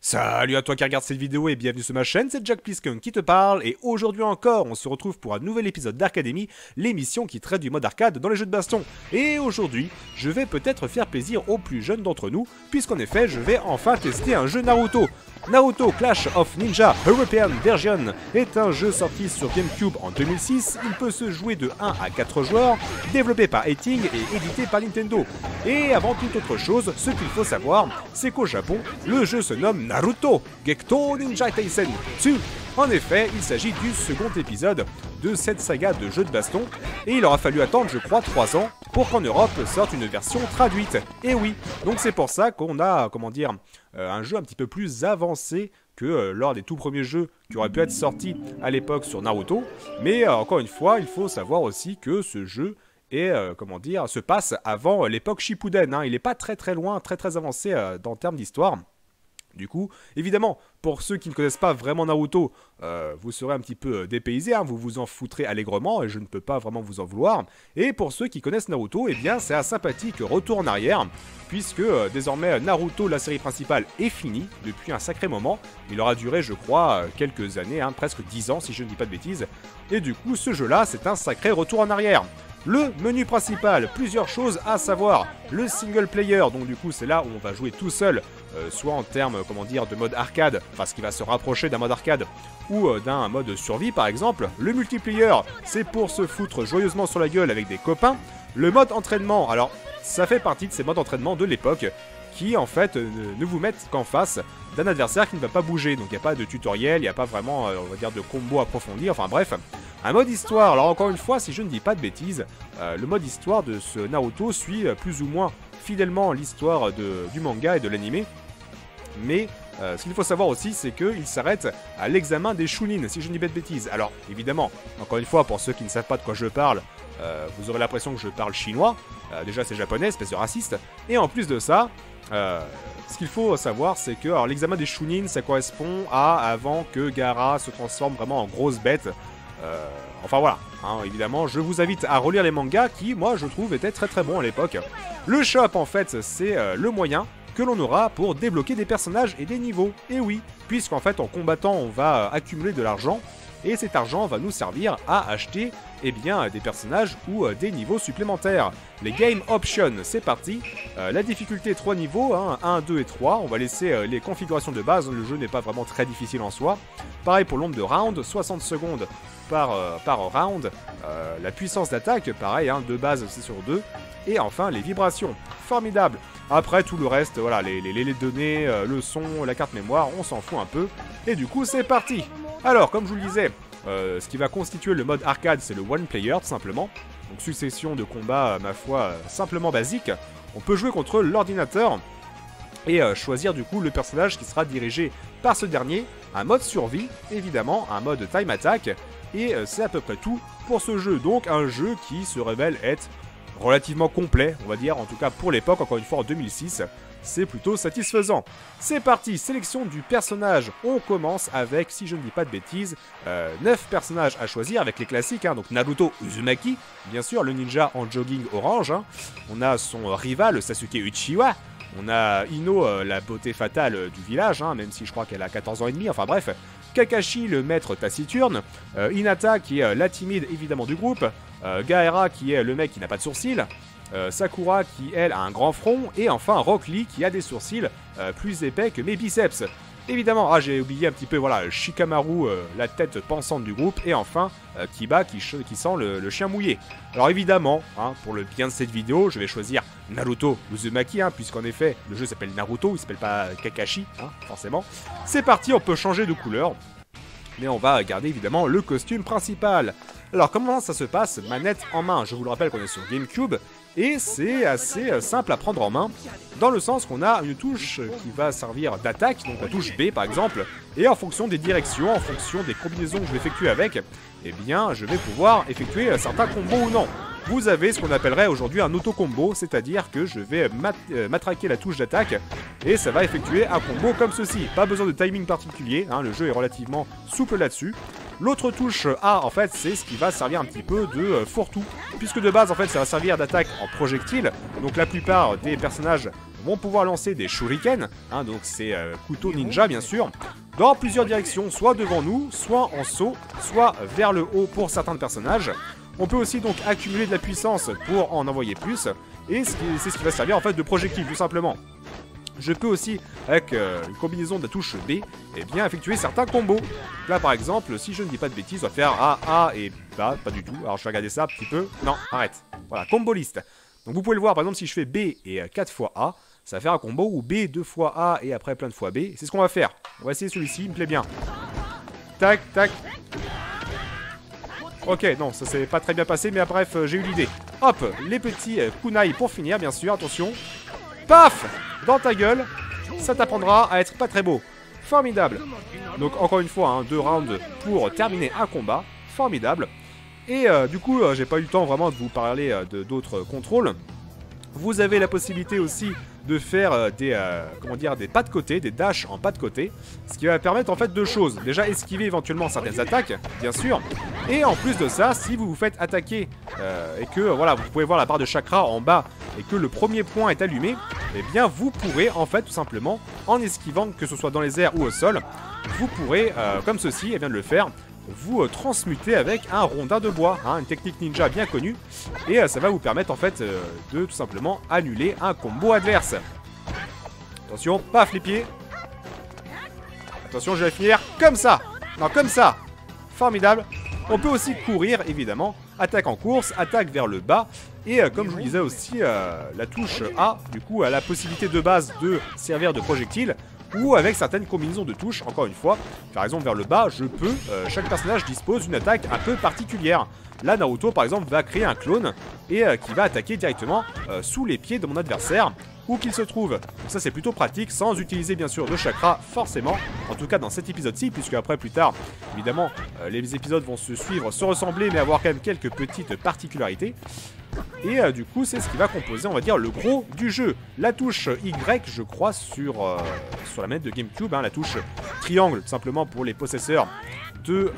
Salut à toi qui regarde cette vidéo et bienvenue sur ma chaîne, c'est Jack Plisken qui te parle et aujourd'hui encore on se retrouve pour un nouvel épisode d'Arcademy, l'émission qui traite du mode arcade dans les jeux de baston. Et aujourd'hui, je vais peut-être faire plaisir aux plus jeunes d'entre nous, puisqu'en effet je vais enfin tester un jeu Naruto. Naruto Clash of Ninja European Version est un jeu sorti sur GameCube en 2006, il peut se jouer de 1 à 4 joueurs, développé par Eighting et édité par Nintendo. Et avant toute autre chose, ce qu'il faut savoir, c'est qu'au Japon, le jeu se nomme Naruto Gekto Ninja Taisen 2. En effet, il s'agit du second épisode de cette saga de jeux de baston, et il aura fallu attendre, je crois, 3 ans pour qu'en Europe sorte une version traduite. Et oui, donc c'est pour ça qu'on a, un jeu un petit peu plus avancé que lors des tout premiers jeux qui auraient pu être sortis à l'époque sur Naruto. Mais encore une fois, il faut savoir aussi que ce jeu est, se passe avant l'époque Shippuden. Hein. Il n'est pas très loin, très avancé en termes d'histoire. Du coup, évidemment, pour ceux qui ne connaissent pas vraiment Naruto, vous serez un petit peu dépaysés, hein, vous vous en foutrez allègrement et je ne peux pas vraiment vous en vouloir. Et pour ceux qui connaissent Naruto, eh bien c'est un sympathique retour en arrière, puisque désormais Naruto, la série principale, est finie depuis un sacré moment. Il aura duré, je crois, quelques années, hein, presque 10 ans si je ne dis pas de bêtises. Et du coup, ce jeu-là, c'est un sacré retour en arrière. Le menu principal, plusieurs choses à savoir. Le single player, donc du coup c'est là où on va jouer tout seul, soit en termes, de mode arcade, enfin ce qui va se rapprocher d'un mode arcade, ou d'un mode survie par exemple. Le multiplayer, c'est pour se foutre joyeusement sur la gueule avec des copains. Le mode entraînement, alors ça fait partie de ces modes entraînement de l'époque, qui en fait ne vous mettent qu'en face d'un adversaire qui ne va pas bouger. Donc il n'y a pas de tutoriel, il n'y a pas vraiment, de combo approfondi, enfin bref. Un mode histoire, alors encore une fois, si je ne dis pas de bêtises, le mode histoire de ce Naruto suit plus ou moins fidèlement l'histoire du manga et de l'anime. Mais ce qu'il faut savoir aussi, c'est qu'il s'arrête à l'examen des Chunin, si je ne dis pas de bêtises. Alors évidemment, encore une fois, pour ceux qui ne savent pas de quoi je parle, vous aurez l'impression que je parle chinois. Déjà c'est japonais, espèce de raciste. Et en plus de ça, ce qu'il faut savoir, c'est que l'examen des Chunin, ça correspond à avant que Gaara se transforme vraiment en grosse bête. Enfin voilà, hein, évidemment, je vous invite à relire les mangas qui, moi, je trouve, étaient très bons à l'époque. Le shop, en fait, c'est le moyen que l'on aura pour débloquer des personnages et des niveaux. Et oui, puisqu'en fait, en combattant, on va accumuler de l'argent, et cet argent va nous servir à acheter des personnages ou des niveaux supplémentaires. Les Game Options, c'est parti. La difficulté 3 niveaux, hein, 1, 2 et 3. On va laisser les configurations de base, le jeu n'est pas vraiment très difficile en soi. Pareil pour le nombre de rounds, 60 secondes par round. La puissance d'attaque, pareil, hein, de base c'est sur 2. Et enfin les vibrations, formidable. Après tout le reste, voilà, les données, le son, la carte mémoire, on s'en fout un peu. Et du coup c'est parti. Alors comme je vous le disais, ce qui va constituer le mode arcade, c'est le one player tout simplement. Donc succession de combats, ma foi, simplement basique. On peut jouer contre l'ordinateur et choisir du coup le personnage qui sera dirigé par ce dernier. Un mode survie, évidemment, un mode time attack. Et c'est à peu près tout pour ce jeu. Donc un jeu qui se révèle être relativement complet, on va dire, en tout cas pour l'époque, encore une fois en 2006. C'est plutôt satisfaisant. C'est parti, sélection du personnage. On commence avec, si je ne dis pas de bêtises, 9 personnages à choisir avec les classiques. Hein, donc Naruto Uzumaki, bien sûr, le ninja en jogging orange. Hein. On a son rival, Sasuke Uchiwa. On a Ino, la beauté fatale du village, hein, même si je crois qu'elle a 14 ans et demi, enfin bref. Kakashi, le maître taciturne. Hinata, qui est la timide, évidemment, du groupe. Gaara, qui est le mec qui n'a pas de sourcils. Sakura qui elle a un grand front et enfin Rock Lee qui a des sourcils plus épais que mes biceps. Évidemment, j'ai oublié un petit peu, voilà, Shikamaru, la tête pensante du groupe, et enfin Kiba qui sent le chien mouillé. Alors évidemment, hein, pour le bien de cette vidéo, je vais choisir Naruto Uzumaki, hein, puisqu'en effet le jeu s'appelle Naruto, il s'appelle pas Kakashi, hein, forcément. C'est parti, on peut changer de couleur, mais on va garder évidemment le costume principal. Alors comment ça se passe, manette en main? Je vous le rappelle qu'on est sur GameCube, et c'est assez simple à prendre en main, dans le sens qu'on a une touche qui va servir d'attaque, donc la touche B par exemple, et en fonction des directions, en fonction des combinaisons que je vais effectuer avec, eh bien je vais pouvoir effectuer certains combos ou non. Vous avez ce qu'on appellerait aujourd'hui un auto-combo, c'est-à-dire que je vais matraquer la touche d'attaque, et ça va effectuer un combo comme ceci. Pas besoin de timing particulier, hein, le jeu est relativement souple là-dessus. L'autre touche A, en fait, c'est ce qui va servir un petit peu de fourre-tout, puisque de base, en fait, ça va servir d'attaque en projectile, donc la plupart des personnages vont pouvoir lancer des shurikens, hein, donc c'est couteaux ninja bien sûr, dans plusieurs directions, soit devant nous, soit en saut, soit vers le haut pour certains personnages. On peut aussi donc accumuler de la puissance pour en envoyer plus, et c'est ce qui va servir en fait de projectile tout simplement. Je peux aussi, avec une combinaison de la touche B, eh bien effectuer certains combos. Là par exemple, si je ne dis pas de bêtises, on va faire A et pas du tout. Alors je vais regarder ça un petit peu. Non, arrête. Voilà, combo list. Donc vous pouvez le voir, par exemple, si je fais B et 4 fois A, ça va faire un combo ou B 2 fois A et après plein de fois B. C'est ce qu'on va faire. On va essayer celui-ci, il me plaît bien. Tac, tac. Ok, non, ça s'est pas très bien passé, mais bref, j'ai eu l'idée. Hop, les petits kunai pour finir, bien sûr, attention. Paf! Dans ta gueule, ça t'apprendra à être pas très beau. Formidable. Donc encore une fois, 2 rounds pour terminer un combat. Formidable. Et du coup, j'ai pas eu le temps vraiment de vous parler d'autres contrôles. Vous avez la possibilité aussi de faire des pas de côté, des dashs en pas de côté. Ce qui va permettre en fait 2 choses. Déjà esquiver éventuellement certaines attaques, bien sûr. Et en plus de ça, si vous vous faites attaquer et que voilà, vous pouvez voir la barre de chakra en bas et que le premier point est allumé, eh bien vous pourrez en fait tout simplement, en esquivant, que ce soit dans les airs ou au sol, vous pourrez, comme ceci, et vient de le faire, vous transmuter avec un rondin de bois, une technique ninja bien connue, et ça va vous permettre en fait de tout simplement annuler un combo adverse. Attention, paf les pieds. Attention, je vais finir comme ça. Non, comme ça. Formidable. On peut aussi courir, évidemment. Attaque en course, attaque vers le bas. Et comme je vous disais aussi, la touche A, du coup, a la possibilité de base de servir de projectile. Ou avec certaines combinaisons de touches, encore une fois. Par exemple, vers le bas, je peux... chaque personnage dispose d'une attaque un peu particulière. Là, Naruto, par exemple, va créer un clone et qui va attaquer directement sous les pieds de mon adversaire, où qu'il se trouve. Donc ça, c'est plutôt pratique, sans utiliser, bien sûr, de chakra, forcément. En tout cas, dans cet épisode-ci, puisque après, plus tard, évidemment, les épisodes vont se suivre, se ressembler, mais avoir quand même quelques petites particularités. Et du coup, c'est ce qui va composer, on va dire, le gros du jeu. La touche Y, je crois, sur la manette de GameCube, la touche triangle, tout simplement pour les possesseurs de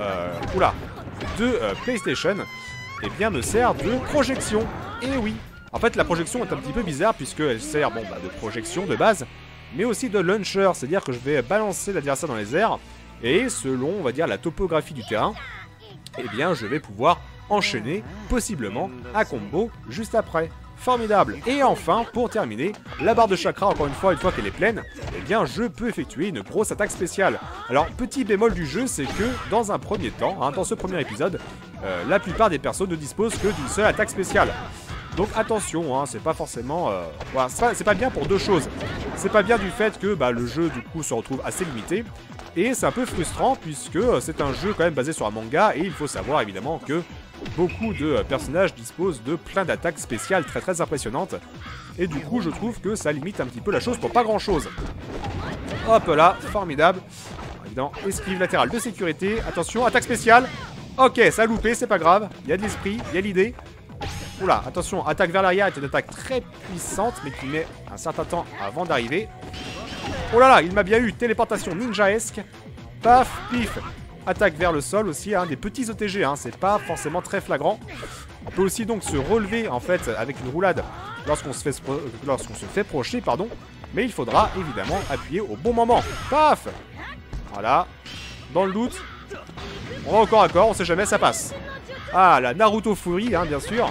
PlayStation, eh bien, me sert de projection. Et oui, en fait, la projection est un petit peu bizarre, puisqu'elle sert de projection de base, mais aussi de launcher, c'est-à-dire que je vais balancer l'adversaire dans les airs, et selon, on va dire, la topographie du terrain, eh bien, je vais pouvoir enchaîner, possiblement, un combo juste après. Formidable. Et enfin, pour terminer, la barre de chakra, encore une fois qu'elle est pleine, eh bien, je peux effectuer une grosse attaque spéciale. Alors, petit bémol du jeu, c'est que, dans un premier temps, dans ce premier épisode, la plupart des persos ne disposent que d'une seule attaque spéciale. Donc attention, c'est pas forcément... voilà, c'est pas bien pour 2 choses. C'est pas bien du fait que le jeu, du coup, se retrouve assez limité. Et c'est un peu frustrant, puisque c'est un jeu quand même basé sur un manga, et il faut savoir, évidemment, que beaucoup de personnages disposent de plein d'attaques spéciales très très impressionnantes. Et du coup, je trouve que ça limite un petit peu la chose pour pas grand chose. Hop là, formidable. Évidemment, esquive latérale de sécurité. Attention, attaque spéciale. Ok, ça a loupé, c'est pas grave. Il y a de l'esprit, il y a l'idée. Oula, attention, attaque vers l'arrière est une attaque très puissante, mais qui met un certain temps avant d'arriver. Oh là là, il m'a bien eu, téléportation ninjaesque. Paf, pif. Attaque vers le sol aussi, des petits OTG, c'est pas forcément très flagrant. On peut aussi donc se relever en fait avec une roulade lorsqu'on se fait projeter, pardon. Mais il faudra évidemment appuyer au bon moment. Paf. Voilà. Dans le doute, on va au corps à corps, on sait jamais, ça passe. Ah, la Naruto Fury, bien sûr.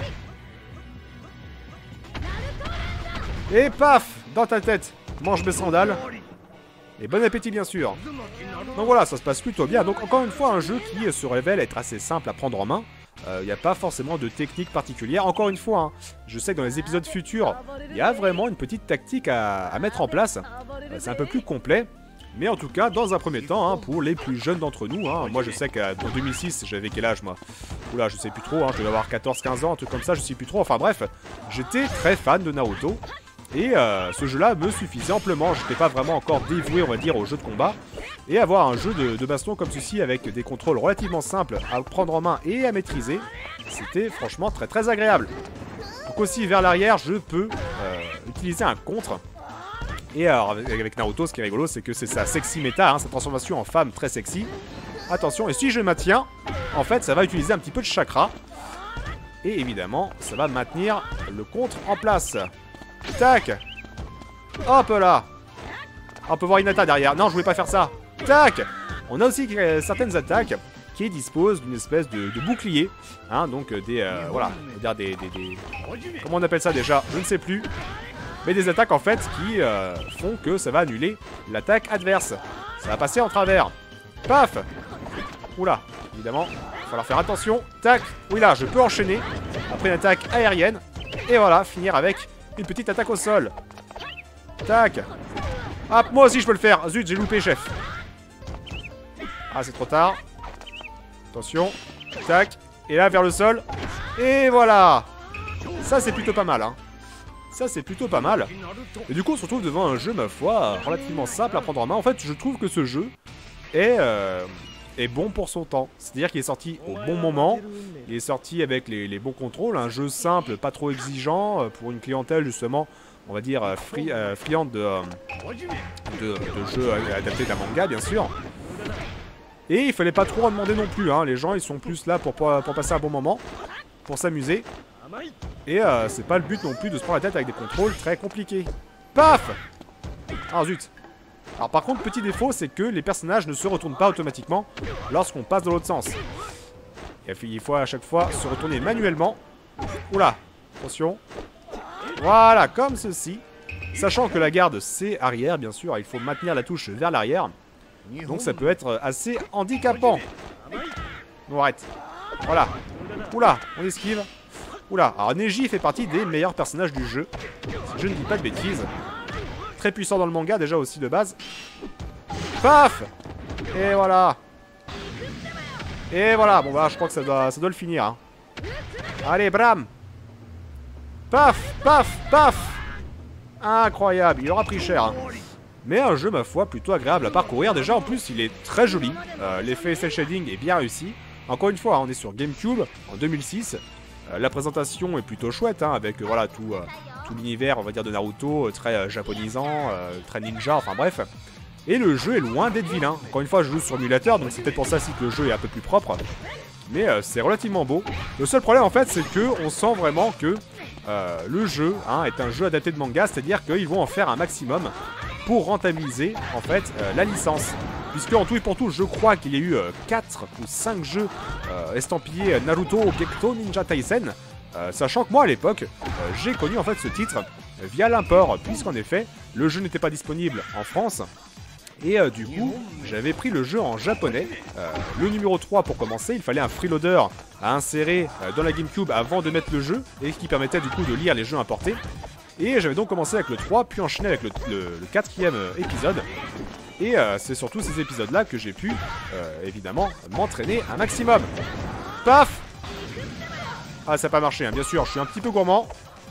Et paf, dans ta tête, mange mes sandales. Et bon appétit, bien sûr. Donc voilà, ça se passe plutôt bien. Donc encore une fois, un jeu qui se révèle être assez simple à prendre en main. Il n'y a pas forcément de technique particulière. Encore une fois, je sais que dans les épisodes futurs, il y a vraiment une petite tactique à mettre en place. C'est un peu plus complet. Mais en tout cas, dans un premier temps, pour les plus jeunes d'entre nous, moi je sais qu'en 2006, j'avais quel âge moi? Oula, je sais plus trop, je devais avoir 14-15 ans, un truc comme ça, je sais plus trop. Enfin bref, j'étais très fan de Naruto. Et ce jeu-là me suffisait amplement, je n'étais pas vraiment encore dévoué, on va dire, au jeu de combat. Et avoir un jeu de baston comme ceci, avec des contrôles relativement simples à prendre en main et à maîtriser, c'était franchement très très agréable. Donc aussi, vers l'arrière, je peux utiliser un contre. Et alors, avec Naruto, ce qui est rigolo, c'est que c'est sa sexy méta, sa transformation en femme très sexy. Attention, et si je maintiens, en fait, ça va utiliser un petit peu de chakra. Et évidemment, ça va maintenir le contre en place. Tac. Hop là. On peut voir Hinata derrière. Non, je voulais pas faire ça. Tac. On a aussi certaines attaques qui disposent d'une espèce de bouclier. Hein, donc voilà. On va dire des... Comment on appelle ça déjà? Je ne sais plus. Mais des attaques en fait qui font que ça va annuler l'attaque adverse. Ça va passer en travers. Paf. Oula. Évidemment, il va falloir faire attention. Tac. Oui là, je peux enchaîner. Après une attaque aérienne. Et voilà, finir avec une petite attaque au sol. Tac. Ah, moi aussi je peux le faire. Zut, j'ai loupé, chef. Ah, c'est trop tard. Attention. Tac. Et là, vers le sol. Et voilà. Ça, c'est plutôt pas mal, hein. Ça, c'est plutôt pas mal. Et du coup, on se retrouve devant un jeu, ma foi, relativement simple à prendre en main. En fait, je trouve que ce jeu est bon pour son temps. C'est-à-dire qu'il est sorti au bon moment. Il est sorti avec les bons contrôles. Un jeu simple, pas trop exigeant, pour une clientèle, justement, on va dire, friande de jeux adaptés d'un manga, bien sûr. Et il fallait pas trop en demander non plus, hein. Les gens, ils sont plus là pour passer un bon moment, pour s'amuser. Et c'est pas le but non plus de se prendre la tête avec des contrôles très compliqués. Paf! Ah zut. Alors par contre, petit défaut, c'est que les personnages ne se retournent pas automatiquement lorsqu'on passe dans l'autre sens. Il faut à chaque fois se retourner manuellement. Oula, attention. Voilà, comme ceci. Sachant que la garde, c'est arrière, bien sûr. Il faut maintenir la touche vers l'arrière. Donc ça peut être assez handicapant. On arrête. Voilà. Oula, on esquive. Oula, alors Neji fait partie des meilleurs personnages du jeu. Si je ne dis pas de bêtises. Très puissant dans le manga déjà aussi de base. Paf! Et voilà. Et voilà, bon bah je crois que ça doit le finir. Hein. Allez, bram! Paf! Paf! Paf! Incroyable, il aura pris cher. Hein. Mais un jeu, ma foi, plutôt agréable à parcourir. Déjà, en plus, il est très joli. L'effet cel shading est bien réussi. Encore une fois, hein, on est sur GameCube en 2006. La présentation est plutôt chouette, hein, avec voilà tout l'univers, on va dire, de Naruto, très japonisant, très ninja, enfin bref. Et le jeu est loin d'être vilain. Encore une fois, je joue sur émulateur, donc c'est peut-être pour ça aussi que le jeu est un peu plus propre. Mais c'est relativement beau. Le seul problème, en fait, c'est que on sent vraiment que le jeu hein, est un jeu adapté de manga, c'est-à-dire qu'ils vont en faire un maximum pour rentabiliser, en fait, la licence. Puisque en tout et pour tout, je crois qu'il y a eu 4 ou 5 jeux estampillés Naruto Gekto Ninja Taisen. Sachant que moi, à l'époque, j'ai connu en fait ce titre via l'import, puisqu'en effet, le jeu n'était pas disponible en France. Et du coup, j'avais pris le jeu en japonais. Le numéro 3 pour commencer, il fallait un freeloader à insérer dans la GameCube avant de mettre le jeu, et qui permettait du coup de lire les jeux importés. Et j'avais donc commencé avec le 3, puis enchaîné avec le 4e épisode. Et c'est surtout ces épisodes-là que j'ai pu, évidemment, m'entraîner un maximum. Paf! Ah, ça n'a pas marché, hein. Bien sûr, je suis un petit peu gourmand.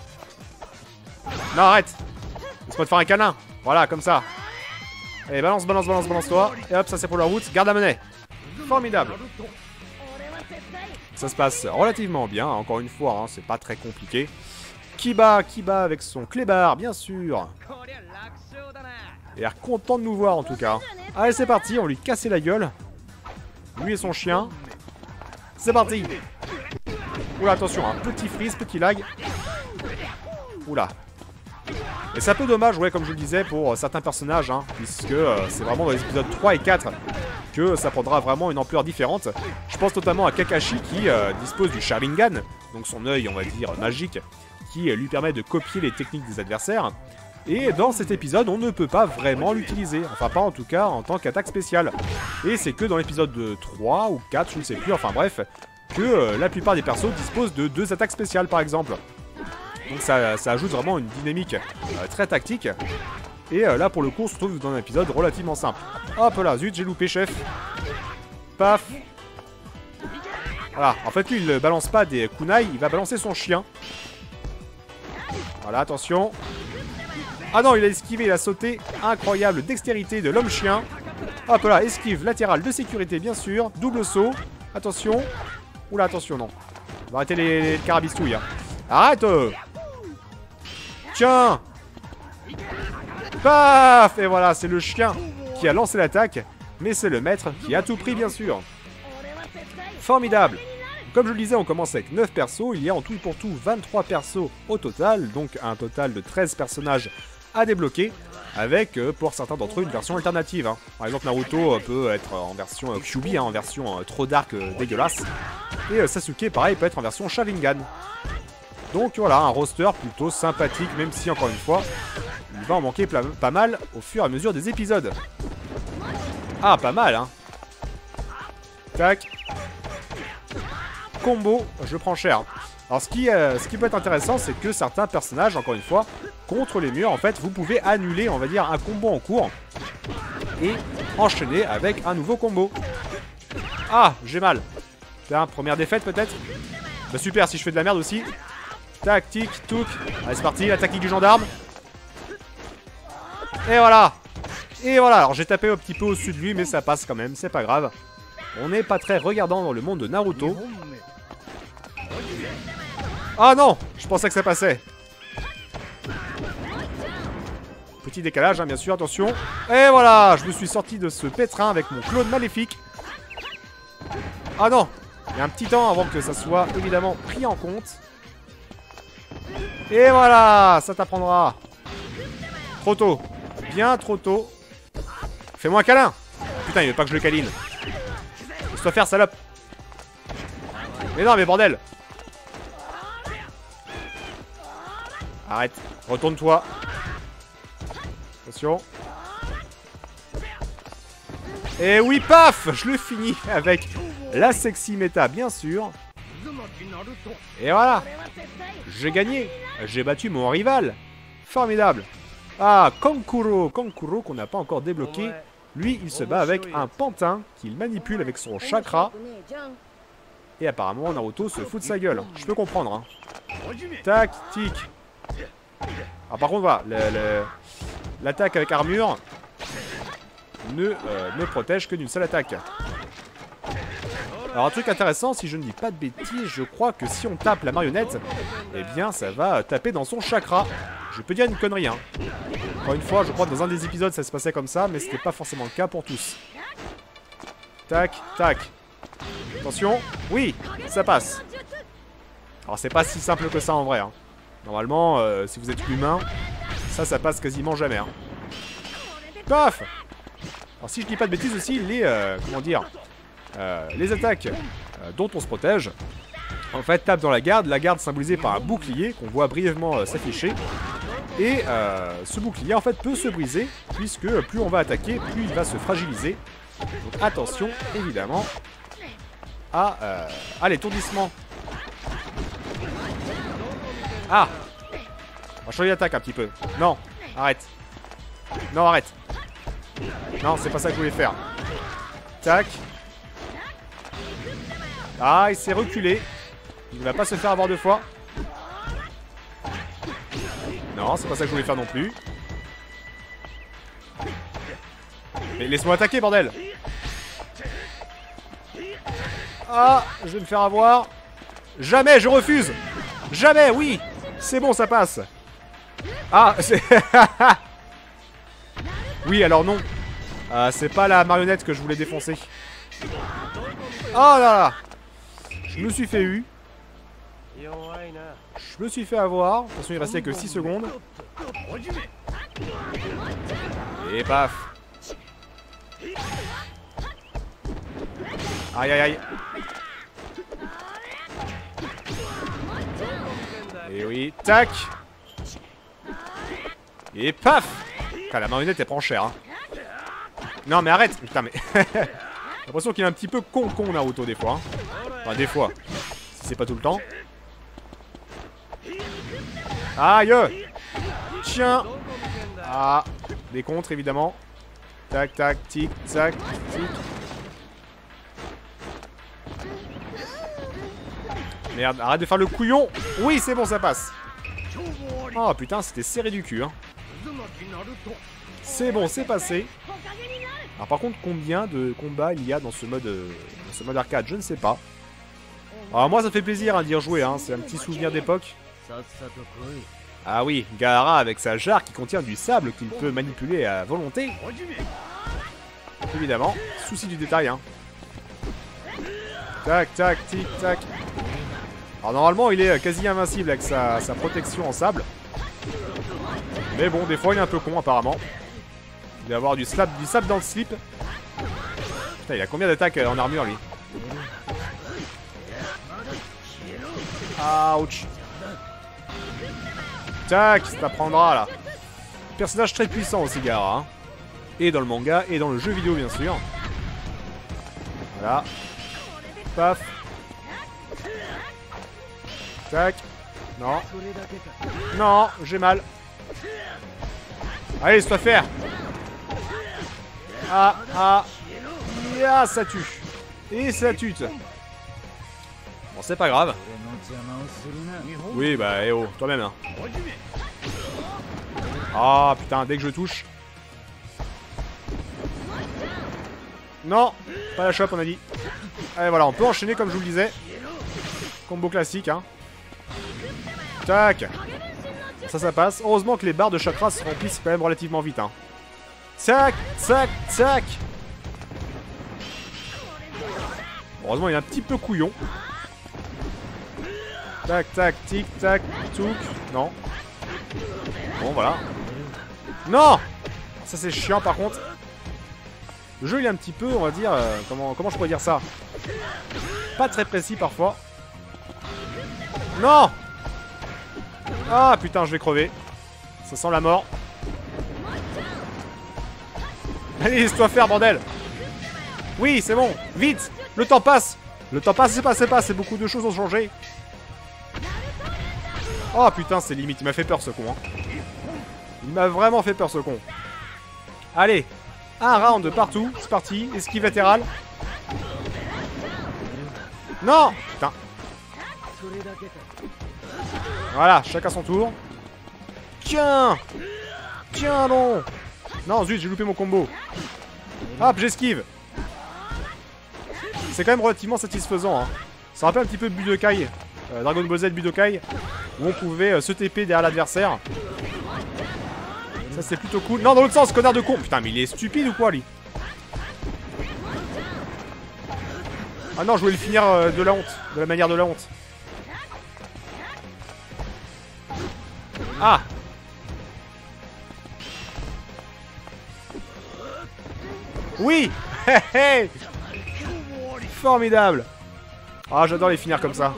Non, arrête! Laisse-moi te faire un câlin. Voilà, comme ça. Allez, balance, balance, balance, balance-toi. Et hop, ça c'est pour la route. Garde la monnaie. Formidable. Ça se passe relativement bien, encore une fois, hein, c'est pas très compliqué. Kiba avec son clébard, bien sûr. Il a l'air content de nous voir en tout cas. Allez, c'est parti, on lui casse la gueule. Lui et son chien. C'est parti. Oula, attention, un petit freeze, petit lag. Oula. Et c'est un peu dommage, ouais, comme je le disais, pour certains personnages, hein, puisque c'est vraiment dans les épisodes 3 et 4 que ça prendra vraiment une ampleur différente. Je pense notamment à Kakashi qui dispose du Sharingan, donc son œil, on va dire, magique, qui lui permet de copier les techniques des adversaires. Et dans cet épisode, on ne peut pas vraiment l'utiliser, enfin pas en tout cas en tant qu'attaque spéciale. Et c'est que dans l'épisode 3 ou 4, je ne sais plus, enfin bref, que la plupart des persos disposent de 2 attaques spéciales par exemple. Donc ça ajoute vraiment une dynamique très tactique. Et là pour le coup on se retrouve dans un épisode relativement simple. Hop là, zut, j'ai loupé chef. Paf. Voilà, en fait lui il ne balance pas des kunai, il va balancer son chien. Voilà, attention. Ah non, il a esquivé, il a sauté. Incroyable dextérité de l'homme chien. Hop là, esquive latérale de sécurité bien sûr. Double saut. Attention. Oula, attention, non. On va arrêter les carabistouilles. Hein. Arrête. Tiens. Paf. Et voilà, c'est le chien qui a lancé l'attaque. Mais c'est le maître qui a tout pris bien sûr. Formidable. Comme je le disais, on commence avec 9 persos. Il y a en tout et pour tout 23 persos au total. Donc un total de 13 personnages à débloquer avec, pour certains d'entre eux, une version alternative. Hein. Par exemple, Naruto peut être en version Kyuubi, hein, en version trop dark, dégueulasse. Et Sasuke, pareil, peut être en version Sharingan. Donc voilà, un roster plutôt sympathique, même si, encore une fois, il va en manquer pas mal au fur et à mesure des épisodes. Ah, pas mal, hein. Tac. Combo, je prends cher. Alors ce qui peut être intéressant, c'est que certains personnages, encore une fois, contre les murs, en fait, vous pouvez annuler, on va dire, un combo en cours et enchaîner avec un nouveau combo. Ah, j'ai mal. Tiens, première défaite peut-être. Bah super, si je fais de la merde aussi. Tac, tic, touc. Allez, c'est parti, la technique du gendarme. Et voilà. Et voilà, alors j'ai tapé un petit peu au-dessus de lui, mais ça passe quand même, c'est pas grave. On n'est pas très regardant dans le monde de Naruto. Ah non, je pensais que ça passait. Petit décalage, hein, bien sûr, attention. Et voilà, je me suis sorti de ce pétrin avec mon clone maléfique. Ah non, il y a un petit temps avant que ça soit évidemment pris en compte. Et voilà, ça t'apprendra. Trop tôt, bien trop tôt. Fais-moi un câlin. Putain, il veut pas que je le câline. Laisse-toi faire, salope. Mais non, mais bordel. Arrête, retourne-toi. Attention. Et oui, paf, je le finis avec la sexy méta, bien sûr. Et voilà. J'ai gagné. J'ai battu mon rival. Formidable. Ah, Kankuro. Kankuro qu'on n'a pas encore débloqué. Lui, il se bat avec un pantin qu'il manipule avec son chakra. Et apparemment, Naruto se fout de sa gueule. Je peux comprendre. Hein. Tac, tic. Ah, par contre, voilà. L'attaque avec armure ne protège que d'une seule attaque. Alors, un truc intéressant, si je ne dis pas de bêtises, je crois que si on tape la marionnette, eh bien, ça va taper dans son chakra. Je peux dire une connerie, hein. Encore une fois, je crois que dans un des épisodes, ça se passait comme ça, mais c'était pas forcément le cas pour tous. Tac, tac. Attention. Oui, ça passe. Alors, c'est pas si simple que ça en vrai, hein. Normalement, si vous êtes humain, ça passe quasiment jamais, hein. Paf. Alors, si je dis pas de bêtises aussi, comment dire, les attaques dont on se protège, en fait, tapent dans la garde symbolisée par un bouclier qu'on voit brièvement s'afficher. Et ce bouclier, en fait, peut se briser, puisque plus on va attaquer, plus il va se fragiliser. Donc attention, évidemment, à l'étourdissement. Ah! On va changer d'attaque un petit peu. Non, arrête. Non, arrête. Non, c'est pas ça que je voulais faire. Tac. Ah, il s'est reculé. Il ne va pas se faire avoir deux fois. Non, c'est pas ça que je voulais faire non plus. Mais laisse-moi attaquer, bordel. Ah, je vais me faire avoir. Jamais, je refuse. Jamais, oui. C'est bon, ça passe. Ah, c'est... Oui, alors non. C'est pas la marionnette que je voulais défoncer. Oh là là. Je me suis fait eu. Je me suis fait avoir. De toute façon, il restait que 6 secondes. Et paf. Aïe aïe aïe. Et oui, tac. Et paf. Putain, la marionnette elle prend cher, hein. Non mais arrête. Putain mais j'ai l'impression qu'il est un petit peu con Naruto des fois, hein. Enfin des fois. Si c'est pas tout le temps. Aïe. Tiens. Ah. Des contres évidemment. Tac tac tic tac tic. Merde, arrête de faire le couillon. Oui, c'est bon, ça passe. Oh putain, c'était serré du cul, hein. C'est bon, c'est passé. Alors par contre, combien de combats il y a dans ce mode arcade? Je ne sais pas. Alors moi, ça fait plaisir hein, d'y rejouer, hein. C'est un petit souvenir d'époque. Ah oui, Gaara avec sa jarre qui contient du sable qu'il peut manipuler à volonté. Évidemment, souci du détail, hein. Tac, tac, tic, tac. Alors normalement il est quasi invincible avec sa protection en sable. Mais bon, des fois il est un peu con apparemment. Il va avoir du slap dans le slip. Putain, il a combien d'attaques en armure lui? Ouch. Tac, ça t'apprendra là. Personnage très puissant aussi, Gaara. Hein. Et dans le manga, et dans le jeu vidéo bien sûr. Voilà. Paf. Tac. Non. Non, j'ai mal. Allez, laisse-toi faire. Ça tue. Et ça tue. Bon, c'est pas grave. Oui, bah, eh oh, toi-même. Hein. Ah, putain, dès que je touche. Non, pas la chope, on a dit. Allez, voilà, on peut enchaîner comme je vous le disais. Combo classique, hein. Tac. Ça passe. Heureusement que les barres de chakra se remplissent quand même relativement vite, hein. Tac, tac, tac. Heureusement, il est un petit peu couillon. Tac, tac, tic, tac, touk. Non. Bon, voilà. Non. Ça, c'est chiant, par contre. Le jeu, il est un petit peu, on va dire... comment je pourrais dire ça? Pas très précis, parfois. Non. Ah, putain, je vais crever. Ça sent la mort. Allez, laisse-toi faire, bordel. Oui, c'est bon. Vite. Le temps passe. Le temps passe, c'est pas. Beaucoup de choses ont changé. Oh, putain, c'est limite. Il m'a fait peur, ce con. Hein. Il m'a vraiment fait peur, ce con. Allez. Un round de partout. C'est parti. Esquive latérale. Non. Putain. Voilà, chacun son tour. Tiens. Tiens, non. Non, zut, j'ai loupé mon combo. Hop, j'esquive. C'est quand même relativement satisfaisant. Hein. Ça rappelle un petit peu Budokai. Dragon Ball Z Budokai. Où on pouvait se TP derrière l'adversaire. Ça, c'est plutôt cool. Non, dans l'autre sens, connard de con. Putain, mais il est stupide ou quoi, lui? Ah non, je voulais le finir de la honte. De la manière de la honte. Ah. Oui. Formidable. Ah, j'adore les finir comme ça.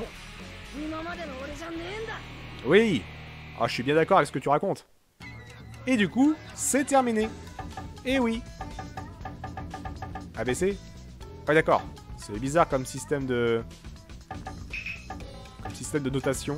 Oui. Ah, je suis bien d'accord avec ce que tu racontes. Et du coup, c'est terminé. Et oui. ABC. Ouais, d'accord. C'est bizarre comme système de... notation.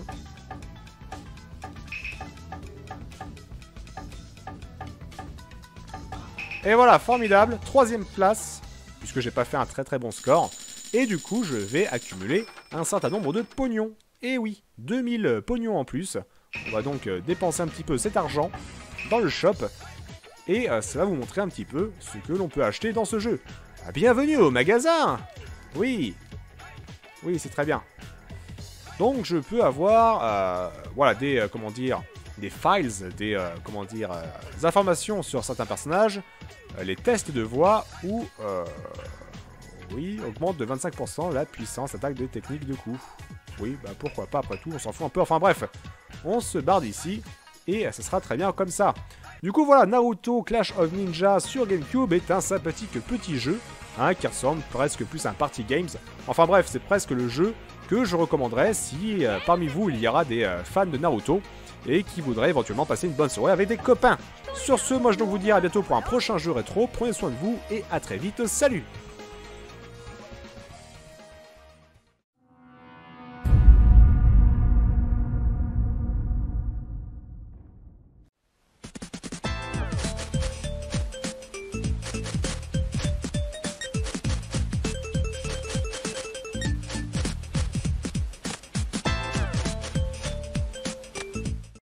Et voilà, formidable. 3ème place. Puisque j'ai pas fait un très bon score. Et du coup, je vais accumuler un certain nombre de pognons. Et oui, 2000 pognons en plus. On va donc dépenser un petit peu cet argent dans le shop. Et ça va vous montrer un petit peu ce que l'on peut acheter dans ce jeu. Bienvenue au magasin. Oui. Oui, c'est très bien. Donc, je peux avoir, voilà, des, comment dire, des files, des, comment dire, des informations sur certains personnages, les tests de voix ou... oui, augmente de 25% la puissance attaque des techniques de coup. Oui, bah pourquoi pas, après tout, on s'en fout un peu. Enfin bref, on se barre d'ici et ça sera très bien comme ça. Du coup, voilà, Naruto Clash of Ninja sur GameCube est un sympathique petit jeu, hein, qui ressemble presque plus à un party games. Enfin bref, c'est presque le jeu que je recommanderais si parmi vous il y aura des fans de Naruto et qui voudraient éventuellement passer une bonne soirée avec des copains. Sur ce, moi je dois vous dire à bientôt pour un prochain jeu rétro, prenez soin de vous et à très vite, salut!